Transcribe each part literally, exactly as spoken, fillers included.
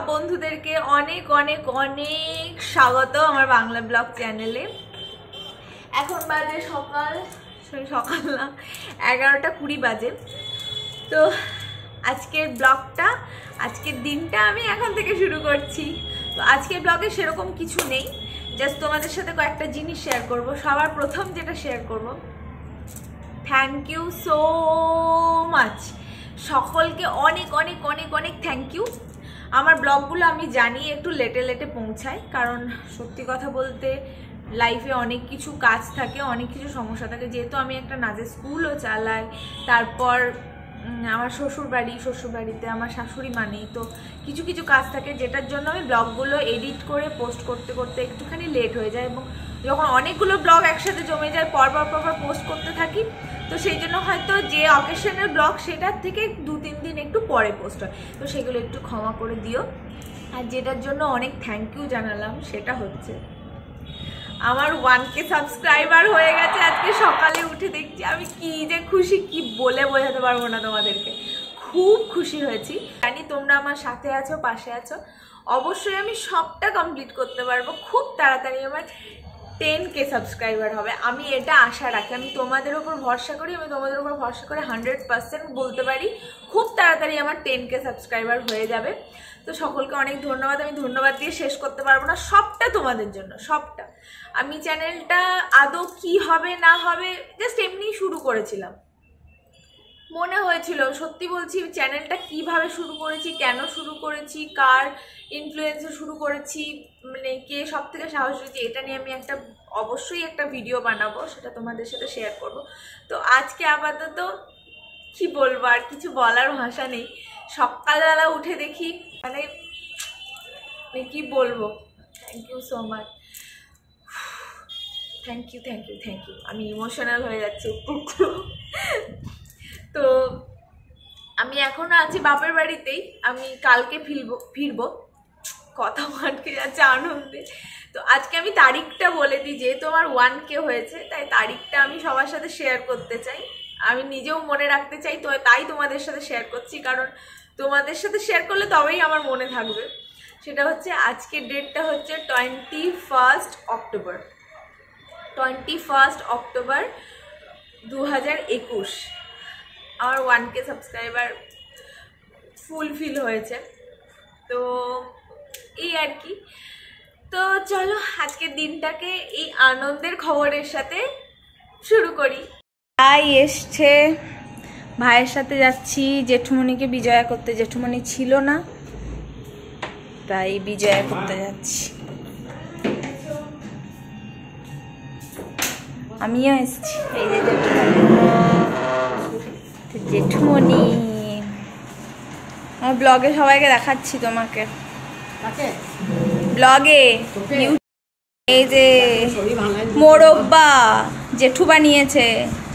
সব বন্ধুদেরকে অনেক অনেক অনেক স্বাগত আমার বাংলা ব্লগ চ্যানেলে। এখন বাজে সকাল সকাল না এগারোটা কুড়ি বাজে। তো আজকের ব্লগটা আজকের দিনটা আমি এখন থেকে শুরু করছি। তো আজকের ব্লগে সেরকম কিছু নেই, জাস্ট তোমাদের সাথে কয়েকটা জিনিস শেয়ার করব। সবার প্রথম যেটা শেয়ার করব, থ্যাংক ইউ সো মাচ, সকলকে অনেক অনেক অনেক অনেক থ্যাংক ইউ। আমার ব্লগগুলো আমি জানি একটু লেটে লেটে পৌঁছায়, কারণ সত্যি কথা বলতে লাইফে অনেক কিছু কাজ থাকে, অনেক কিছু সমস্যা থাকে। যেহেতু আমি একটা নাচের স্কুলও চালাই, তারপর আমার শ্বশুরবাড়ি শ্বশুরবাড়িতে আমার শাশুড়ি মানেই, তো কিছু কিছু কাজ থাকে যেটার জন্য আমি ব্লগগুলো এডিট করে পোস্ট করতে করতে একটুখানি লেট হয়ে যায়। এবং যখন অনেকগুলো ব্লগ একসাথে জমে যায় পরপর পরপর পোস্ট করতে থাকি, তো সেই জন্য হয়তো যে অকেশনের ব্লগ সেটার থেকে দু তিন দিন একটু পরে পোস্ট হয়, তো সেগুলো একটু ক্ষমা করে দিও। আর যেটার জন্য অনেক থ্যাংক ইউ জানালাম সেটা হচ্ছে আমার ওয়ান কে সাবস্ক্রাইবার হয়ে গেছে। আজকে সকালে উঠে দেখছি, আমি কি যে খুশি, কি বলে বোঝাতে পারবো না তোমাদেরকে। খুব খুশি হয়েছি, জানি তোমরা আমার সাথে আছো, পাশে আছো। অবশ্যই আমি সবটা কমপ্লিট করতে পারবো, খুব তাড়াতাড়ি আমার টেন কে সাবস্ক্রাইবার হবে, আমি এটা আশা রাখি। আমি তোমাদের উপর ভরসা করি, আমি তোমাদের উপর ভরসা করে হান্ড্রেড পার্সেন্ট বলতে পারি খুব তাড়াতাড়ি আমার টেন কে সাবস্ক্রাইবার হয়ে যাবে। তো সকলকে অনেক ধন্যবাদ। আমি ধন্যবাদ দিয়ে শেষ করতে পারবো না, সবটা তোমাদের জন্য, সবটা। আমি চ্যানেলটা আদৌ কি হবে না হবে জাস্ট এমনি শুরু করেছিলাম, মনে হয়েছিল। সত্যি বলছি, চ্যানেলটা কিভাবে শুরু করেছি, কেন শুরু করেছি, কার ইনফ্লুয়েন্সে শুরু করেছি, মানে কে সব থেকে সাহস হয়েছে, এটা নিয়ে আমি একটা অবশ্যই একটা ভিডিও বানাবো, সেটা তোমাদের সাথে শেয়ার করব। তো আজকে আপাতত কি বলবো, আর কিছু বলার ভাষা নেই। সকালবেলা উঠে দেখি, মানে কি বলবো, thank you so much, thank you thank you thank you. আমি ইমোশনাল হয়ে যাচ্ছি একটু। তো আমি এখনো আছি বাপের বাড়িতেই, আমি কালকে ফিরবো ফিরবো কথা আটকে যাচ্ছে আনন্দে। তো আজকে আমি তারিখটা বলে দিই, যেহেতু আমার ওয়ান কে হয়েছে তাই তারিখটা আমি সবার সাথে শেয়ার করতে চাই, আমি নিজেও মনে রাখতে চাই। তো তাই তোমাদের সাথে শেয়ার করছি, কারণ তোমাদের সাথে শেয়ার করলে তবেই আমার মনে থাকবে। সেটা হচ্ছে আজকের ডেটটা হচ্ছে twenty first October twenty first October দু হাজার একুশ আমার ওয়ান কে সাবস্ক্রাইবার ফুলফিল হয়েছে। তো এই আর কি। তো চলো আজকের দিনটাকে এই আনন্দের খবরের সাথে শুরু করি। তাই এসছে, ভাইয়ের সাথে যাচ্ছি জেঠুমনিকে বিজয়া করতে। জেঠুমনি ছিল না, তাই বিজয়া করতে যাচ্ছি। আমিও এসছি, এই যে জেঠুমনি। আমার ব্লগে সবাইকে দেখাচ্ছি, তোমাকে ব্লগে। এই যে মোরব্বা জেঠু বানিয়েছে।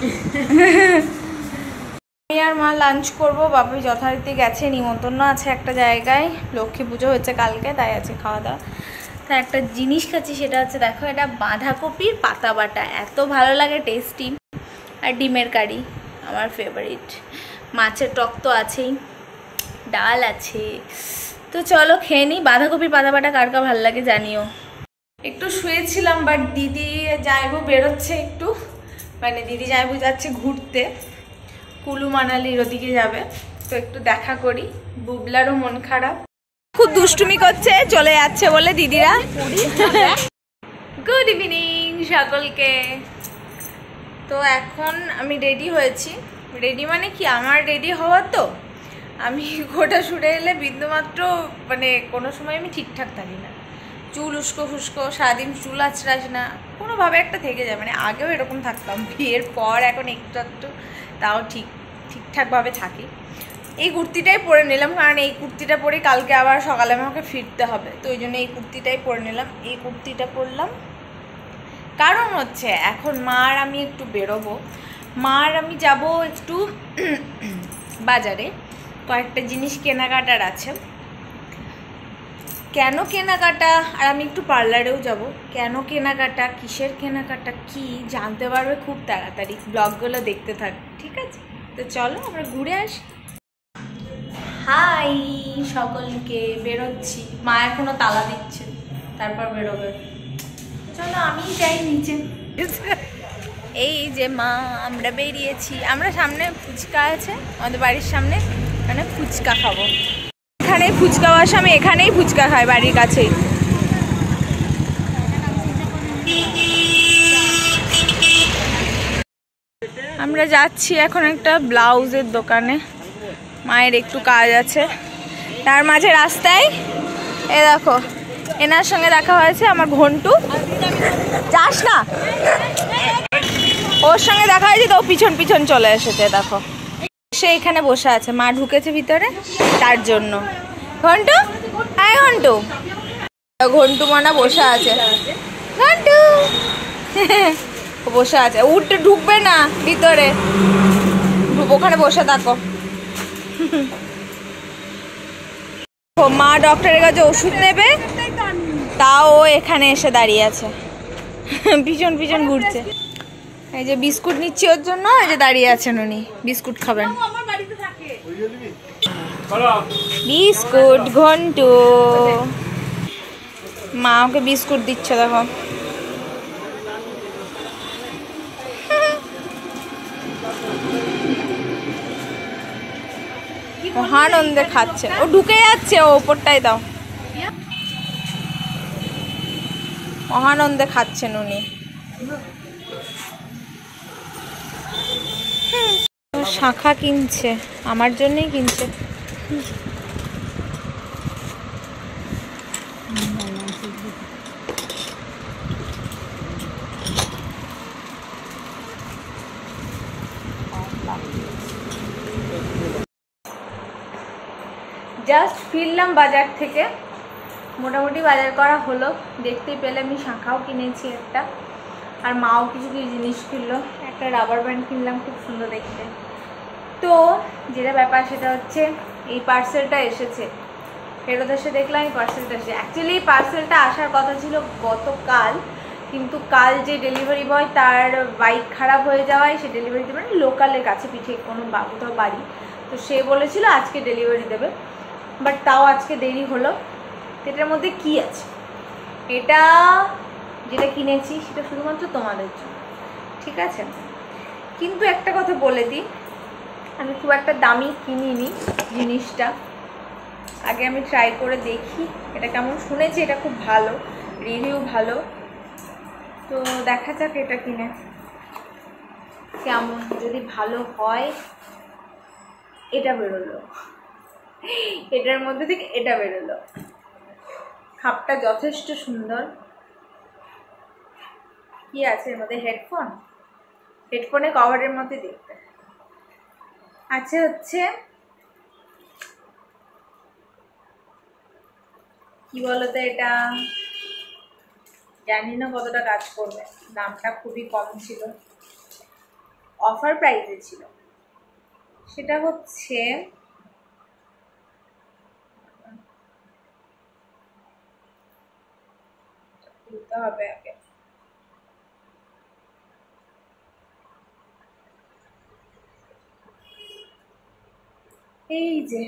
আমি আর মা লাঞ্চ করবো, বাবু যথারীতি গেছে, নিমন্ত্রণ আছে একটা জায়গায়, লক্ষ্মী পুজো হচ্ছে কালকে, তাই আছে খাওয়া দাওয়া। তা একটা জিনিস খাচ্ছি, সেটা হচ্ছে দেখো, এটা বাঁধাকপির পাতা বাটা, এত ভালো লাগে, টেস্টি। আর ডিমের কারি আমার ফেভারিট, মাছের টক তো আছেই, ডাল আছে। তো চলো খেয়ে নিই। বাঁধাকপির পাতা বাটা কার কার ভালো লাগে জানিও। একটু শুয়েছিলাম, বাট দিদি যাইবো বেরোচ্ছে একটু, মানে দিদি যাইবো যাচ্ছে ঘুরতে, কুলু মানালির ওদিকে যাবে, তো একটু দেখা করি। বুবলারও মন খারাপ, খুব দুষ্টুমি করছে, চলে যাচ্ছে বলে দিদিরা। গুড ইভিনিং সকলকে। তো এখন আমি রেডি হয়েছি, রেডি মানে কি, আমার রেডি হওয়া, তো আমি গোটা শুটে এলে বিন্দুমাত্র মানে কোনো সময় আমি ঠিকঠাক থাকি না, চুল উস্কো ফুস্কো, সারাদিন চুল আঁচড়াস না, কোনোভাবে একটা থেকে যায়। মানে আগেও এরকম থাকতাম, বিয়ের পর এখন একটু একটু তাও ঠিক ঠিকঠাকভাবে থাকি। এই কুর্তিটাই পরে নিলাম, কারণ এই কুর্তিটা পরে কালকে আবার সকালে আমাকে ফিরতে হবে, তো ওই জন্য এই কুর্তিটাই পরে নিলাম। এই কুর্তিটা পরলাম কারণ হচ্ছে এখন মা আর আমি একটু বেরোবো, মা আর আমি যাব একটু বাজারে, কয়েকটা জিনিস কেনাকাটার আছে। কেন কেনাকাটা, আর আমি একটু পার্লারেও যাব। কেন কেনাকাটা, কিসের কেনাকাটা, কি জানতে পারবে খুব তাড়াতাড়ি, ব্লগগুলো দেখতে থাক, ঠিক আছে? তো চলো আমরা ঘুরে আসি। হাই সকলকে, বেরোচ্ছি। মা এখনো তালা দিচ্ছে, তারপর বেরোবে। চলো আমি যাই নিচে। এই যে মা, আমরা বেরিয়েছি। আমরা সামনে ফুচকা আছে আমাদের বাড়ির সামনে, মানে ফুচকা খাবো। এখানেই ফুচকা বসে, আমি এখানেই ফুচকা খাই বাড়ির কাছেই। আমরা যাচ্ছি এখন একটা ব্লাউজের দোকানে, মায়ের একটু কাজ আছে। তার মাঝে রাস্তায় এ দেখো, এনার সঙ্গে দেখা হয়েছে আমার ঘন্টু। যাস না, ওর সঙ্গে দেখা হয়েছে তো ও পিছন পিছন চলে এসেছে। দেখো সে এখানে বসে আছে, মা ঢুকেছে ভিতরে তার জন্য। ঘন্টু, হ্যাঁ ঘন্টু, ঘন্টু মনা বসে আছে। ঘন্টু বসে আছে, উঠতে ঢুকবে না ভিতরে, ওখানে বসে থাকো। মা ডক্টরের কাছে ওষুধ নেবে, তাও ও এখানে এসে দাঁড়িয়ে আছে, পিছন পিছন ঘুরছে। এই যে বিস্কুট নিচ্ছি ওর জন্য, এই যে দাঁড়িয়ে আছেন উনি, বিস্কুট খাবেন। বিস্কুট ঘন্টু, মা ওকে বিস্কুট দিচ্ছে দেখো। মহানন্দে খাচ্ছে, ও ঢুকে যাচ্ছে, ও ওপরটাই দাও। মহানন্দে খাচ্ছেন উনি। শাখা কিনছে, আমার জন্যই কিনছে। জাস্ট ফিরলাম বাজার থেকে, মোটামুটি বাজার করা হলো। দেখতেই পেলে আমি শাঁখাও কিনেছি একটা, আর মাও কিছু কিছু জিনিস কিনলো। একটা রাবার ব্যান্ড কিনলাম, খুব সুন্দর দেখতে। তো যেটা ব্যাপার সেটা হচ্ছে এই পার্সেলটা এসেছে, ফেরত এসে দেখলাম এই পার্সেলটা এসেছে। অ্যাকচুয়ালি এই পার্সেলটা আসার কথা ছিল গতকাল, কিন্তু কাল যে ডেলিভারি বয় তার বাইক খারাপ হয়ে যাওয়ায় সে ডেলিভারি দেবে না, লোকালের কাছে পিঠে কোনো কোথাও বাড়ি, তো সে বলেছিল আজকে ডেলিভারি দেবে, বাট তাও আজকে দেরি হলো। এটার মধ্যে কি আছে, এটা যেটা কিনেছি সেটা শুধুমাত্র তোমাদের জন্য, ঠিক আছে? কিন্তু একটা কথা বলে দিই, আমি খুব একটা দামি কিনিনি জিনিসটা, আগে আমি ট্রাই করে দেখি এটা কেমন। শুনেছি এটা খুব ভালো, রিভিউ ভালো, তো দেখা যাক এটা কিনে কেমন। যদি ভালো হয়, এটা বেরোলো, এটার মধ্যে থেকে এটা বেরোলো। খাপটা যথেষ্ট সুন্দর। কি আছে এর মধ্যে? হেডফোন, হেডফোনে কভারের মধ্যে দেখতে আছে হচ্ছে কি বলতো, এটা জানি না কতটা কাজ করবে, দামটা খুবই কম ছিল, অফার প্রাইসে ছিল। সেটা হচ্ছে খুলতে হবে আগে। এই যে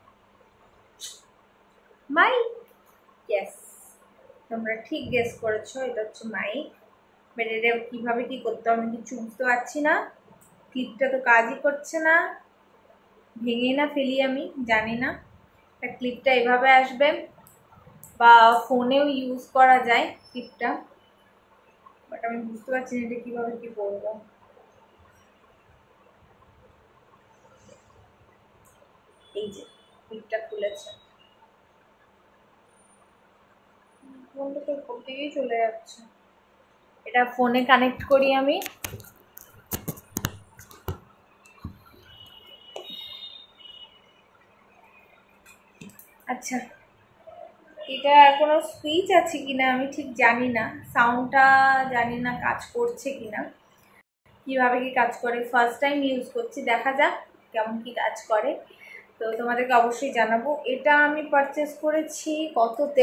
মাইক, ইয়েস, তোমরা ঠিক গেস করেছো, এটা হচ্ছে মাইক। বাট এটা কীভাবে কী করতে হবে আমি কিছু বুঝতে পারছি না। ক্লিপটা তো কাজই করছে না, ভেঙে না ফেলি আমি জানি না। ক্লিপটা এভাবে আসবে, বা ফোনেও ইউজ করা যায় ক্লিপটা, বাট আমি বুঝতে পারছি না এটা কীভাবে কী করবো। এই যে ক্লিপটা খুলেছে, ফোনটা তো উপর দিকেই চলে যাচ্ছে। এটা ফোনে কানেক্ট করি আমি। আচ্ছা, এটা কোনো সুইচ আছে কিনা আমি ঠিক জানি না, সাউন্ডটা জানি না কাজ করছে কিনা, কিভাবে কি কাজ করে। ফার্স্ট টাইম ইউজ করছি, দেখা যাক কেমন কি কাজ করে, তো তোমাদেরকে অবশ্যই জানাবো। এটা আমি পারচেস করেছি কততে,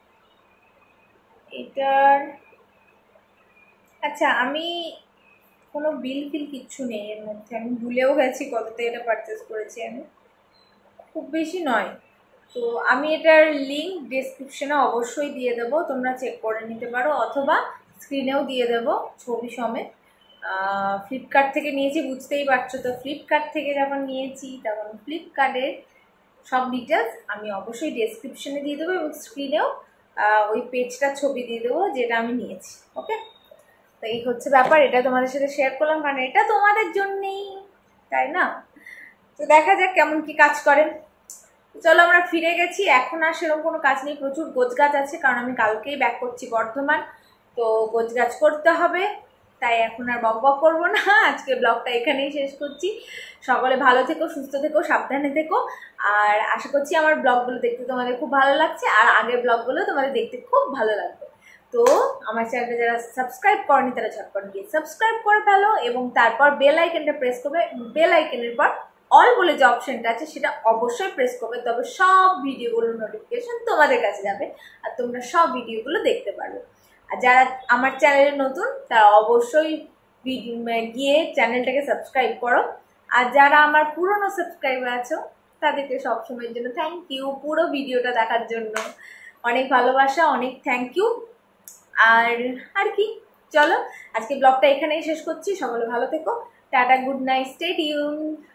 এটার আচ্ছা আমি কোনো বিল ফিল কিচ্ছু নেই এর মধ্যে, আমি ভুলেও গেছি কততে এটা পারচেস করেছি আমি, খুব বেশি নয়। তো আমি এটার লিঙ্ক ডেসক্রিপশনে অবশ্যই দিয়ে দেবো, তোমরা চেক করে নিতে পারো, অথবা স্ক্রিনেও দিয়ে দেবো ছবি সমেত। ফ্লিপকার্ট থেকে নিয়েছি, বুঝতেই পারছো তো, ফ্লিপকার্ট থেকে যখন নিয়েছি তখন ফ্লিপকার্টের সব ডিটেলস আমি অবশ্যই ডেসক্রিপশনে দিয়ে দেবো, এবং স্ক্রিনেও ওই পেজটার ছবি দিয়ে দেবো যেটা আমি নিয়েছি। ওকে, তো এই হচ্ছে ব্যাপার, এটা তোমাদের সাথে শেয়ার করলাম কারণ এটা তোমাদের জন্যেই, তাই না? তো দেখা যাক কেমন কি কাজ করেন। চলো আমরা ফিরে গেছি, এখন আর সেরকম কোনো কাজ নেই, প্রচুর গোছগাছ আছে কারণ আমি কালকেই ব্যাক করছি বর্ধমান, তো গোছগাছ করতে হবে, তাই এখন আর বক বক করবো না, আজকে ব্লগটা এখানেই শেষ করছি। সকলে ভালো থেকো, সুস্থ থেকো, সাবধানে থেকো, আর আশা করছি আমার ব্লগগুলো দেখতে তোমাদের খুব ভালো লাগছে, আর আগের ব্লগগুলো তোমাদের দেখতে খুব ভালো লাগবে। তো আমার চ্যানেলটা যারা সাবস্ক্রাইব করেনি তারা ঝটপট গিয়ে সাবস্ক্রাইব করে ফেলো, এবং তারপর বেল আইকনটা প্রেস করবে, বেল আইকনের পর অল বলে যে অপশনটা আছে সেটা অবশ্যই প্রেস করবে, তবে সব ভিডিওগুলোর নোটিফিকেশন তোমাদের কাছে যাবে আর তোমরা সব ভিডিওগুলো দেখতে পারবে। আর যারা আমার চ্যানেলে নতুন তারা অবশ্যই গিয়ে চ্যানেলটাকে সাবস্ক্রাইব করো, আর যারা আমার পুরনো সাবস্ক্রাইবার আছো তাদেরকে সবসময়ের জন্য থ্যাংক ইউ, পুরো ভিডিওটা দেখার জন্য অনেক ভালোবাসা, অনেক থ্যাংক ইউ। আর আর কি, চলো আজকে ব্লগটা এখানেই শেষ করছি, সকলে ভালো থেকো, tata, good night, stay tuned.